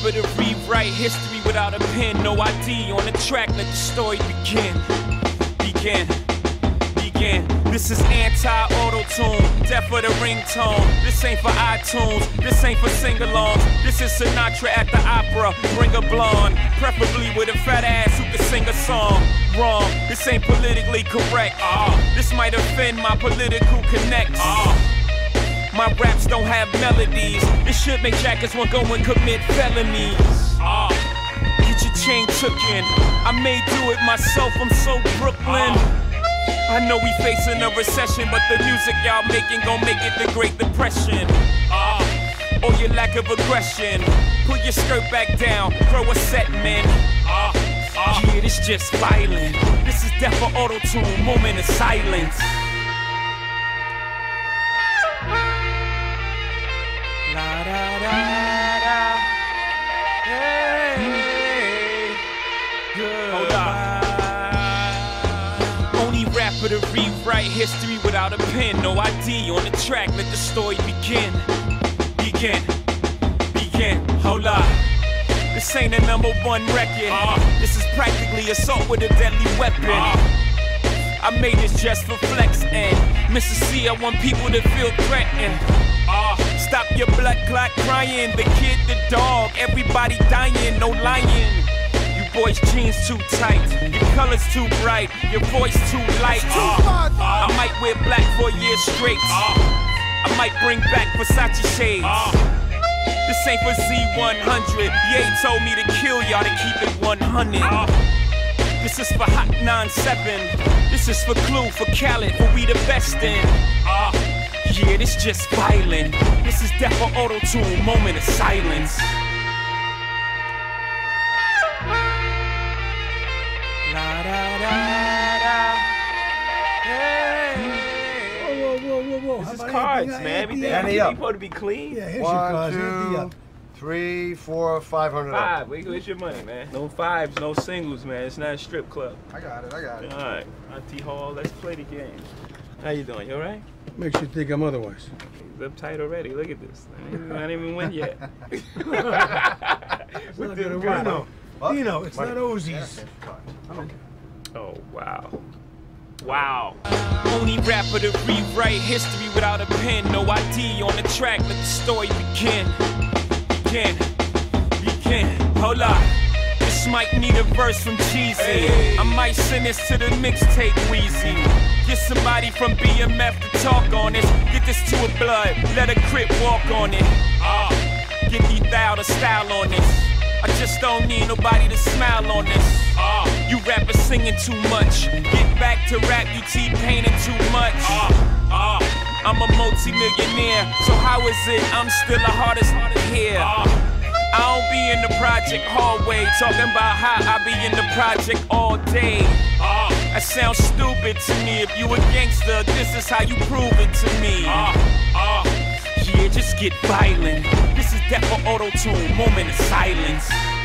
rapper to rewrite history without a pen. No ID on the track, let the story begin. This is anti-auto-tune, death for the ringtone. This ain't for iTunes, this ain't for sing-alongs. This is Sinatra at the opera, bring a blonde, preferably with a fat ass who can sing a song. Wrong, this ain't politically correct. This might offend my political connects. My raps don't have melodies. This should make jackets want go and commit felonies. Get your chain tooken. I may do it myself, I'm so Brooklyn. I know we facing a recession, but the music y'all making gon' make it the Great Depression. Or your lack of aggression. Put your skirt back down, throw a set, man. Yeah, this just violent. This is death for auto-tune, moment of silence. La da da da. Hey, goodbye. Only rapper to rewrite history without a pen. No ID on the track, let the story begin. Hold up. This ain't a #1 record. This is practically assault with a deadly weapon. I made this just for flex and Mr. C, I want people to feel threatened. Stop your blood clot crying. The kid, the dog, everybody dying, no lying. You boys' jeans too tight, your colors too bright, your voice too light. I might wear black for a year straight. I might bring back Versace shades. This ain't for Z100. Ye told me to kill y'all to keep it 100. This is for Hot 97. This is for Clue, for Khaled, for we the best in. Yeah, this just violent. This is death for auto-tune, moment of silence. La da da da. Hey. Whoa. This is cards, man. Everything supposed to be clean. Yeah, here's your cards. 1, 2, 3, 4, 500 5. Where's your money, man? No fives, no singles, man. It's not a strip club. I got it. All right, Auntie Hall, let's play the game. How you doing? You all right? Makes you think I'm otherwise. He's uptight already. Look at this. I didn't even win yet. It's not gonna win. Dino, it's not Ozzy's. Okay. Oh, wow. Only rapper to rewrite history without a pen. No ID on the track, let the story begin. Hold up. This might need a verse from Cheesy. I might send this to the mixtape Wheezy. Get somebody from BMF to talk on this. Get this to a blood, let a crip walk on it. Get D.O.A to style on this. I just don't need nobody to smile on this. You rappers singing too much. Get back to rap, you T-painting too much. I'm a multi-millionaire, so how is it I'm still the hardest here? I don't be in the project hallway talking about how I be in the project all day. That sounds stupid to me. If you a gangster, this is how you prove it to me. Yeah, just get violent. This is death for auto-tune, moment of silence.